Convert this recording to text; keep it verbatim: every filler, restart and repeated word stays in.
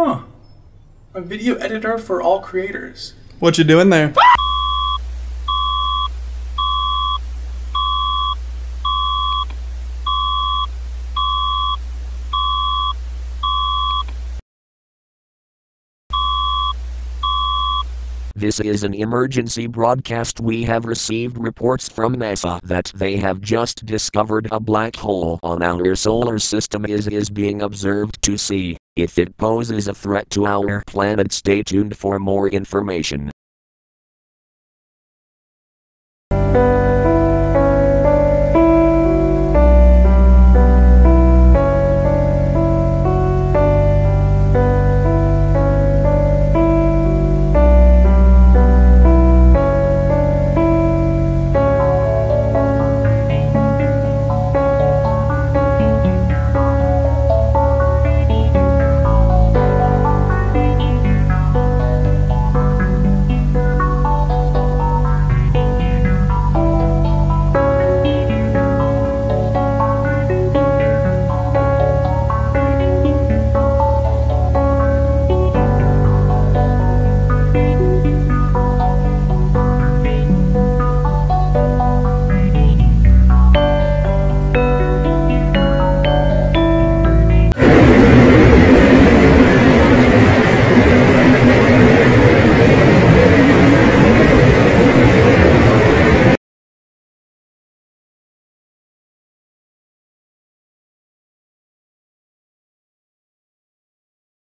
Huh. A video editor for all creators. What you doing there? This is an emergency broadcast. We have received reports from NASA that they have just discovered a black hole on our solar system. Is is being observed to see if it poses a threat to our planet. Stay tuned for more information.